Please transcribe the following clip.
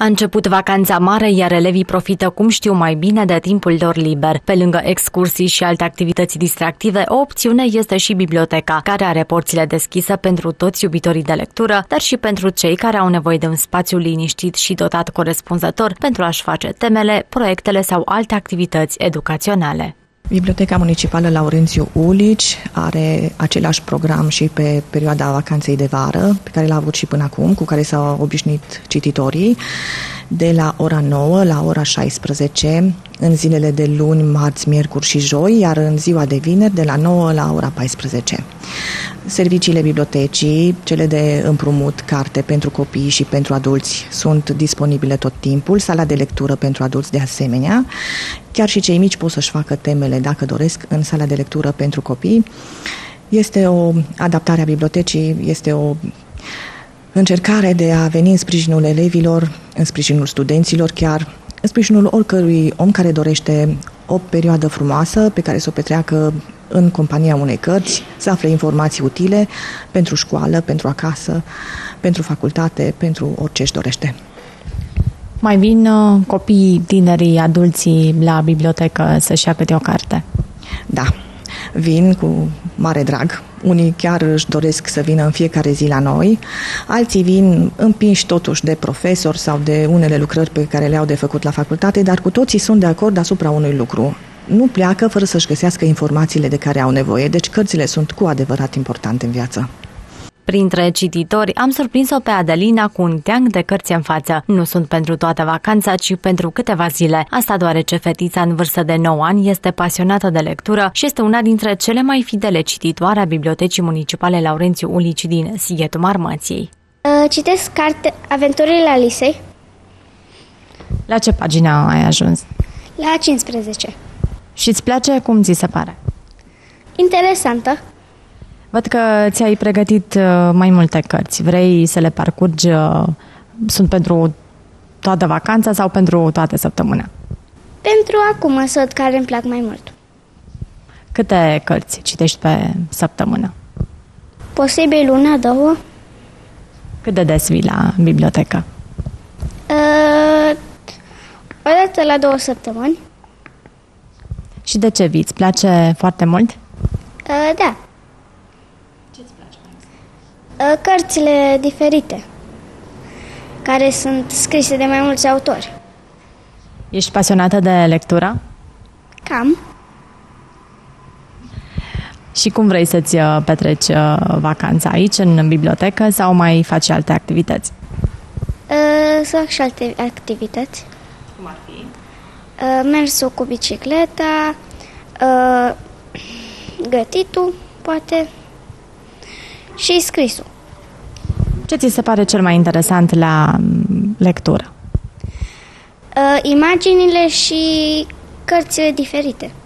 A început vacanța mare, iar elevii profită cum știu mai bine de timpul lor liber. Pe lângă excursii și alte activități distractive, o opțiune este și biblioteca, care are porțile deschise pentru toți iubitorii de lectură, dar și pentru cei care au nevoie de un spațiu liniștit și dotat corespunzător pentru a-și face temele, proiectele sau alte activități educaționale. Biblioteca Municipală Laurențiu Ulici are același program și pe perioada vacanței de vară, pe care l-a avut și până acum, cu care s-au obișnuit cititorii, de la ora 9 la ora 16, în zilele de luni, marți, miercuri și joi, iar în ziua de vineri, de la 9 la ora 14. Serviciile bibliotecii, cele de împrumut, carte pentru copii și pentru adulți, sunt disponibile tot timpul, sala de lectură pentru adulți de asemenea. Chiar și cei mici pot să-și facă temele, dacă doresc, în sala de lectură pentru copii. Este o adaptare a bibliotecii, este o încercare de a veni în sprijinul elevilor, în sprijinul studenților, chiar în sprijinul oricărui om care dorește o perioadă frumoasă pe care să o petreacă în compania unei cărți, să afle informații utile pentru școală, pentru acasă, pentru facultate, pentru orice își dorește. Mai vin copiii, tinerii, adulții la bibliotecă să-și ia câte o carte? Da, vin cu mare drag. Unii chiar își doresc să vină în fiecare zi la noi, alții vin împinși totuși de profesori sau de unele lucrări pe care le-au de făcut la facultate, dar cu toții sunt de acord asupra unui lucru. Nu pleacă fără să-și găsească informațiile de care au nevoie, deci cărțile sunt cu adevărat importante în viață. Printre cititori am surprins-o pe Adelina cu un teanc de cărți în față. Nu sunt pentru toată vacanța, ci pentru câteva zile. Asta deoarece fetița în vârstă de 9 ani este pasionată de lectură și este una dintre cele mai fidele cititoare a Bibliotecii Municipale Laurențiu Ulici din Sighetul Marmației. Citesc carte Aventurile Alisei. La ce pagină ai ajuns? La 15. Și îți place cum ți se pare? Interesantă. Văd că ți-ai pregătit mai multe cărți. Vrei să le parcurgi? Sunt pentru toată vacanța sau pentru toată săptămâna? Pentru acum să văd care îmi plac mai mult. Câte cărți citești pe săptămână? Posibil una, două. Cât de des vii la bibliotecă? O dată la 2 săptămâni. Și de ce vii? Îți place foarte mult? Da. Cărțile diferite, care sunt scrise de mai mulți autori. Ești pasionată de lectură? Cam. Și cum vrei să-ți petreci vacanța aici, în bibliotecă, sau mai faci alte activități? Să fac și alte activități. Cum ar fi? Mersul cu bicicleta, gătitul, poate, și scrisul. Ce ți se pare cel mai interesant la lectură? Imaginile și cărțile diferite.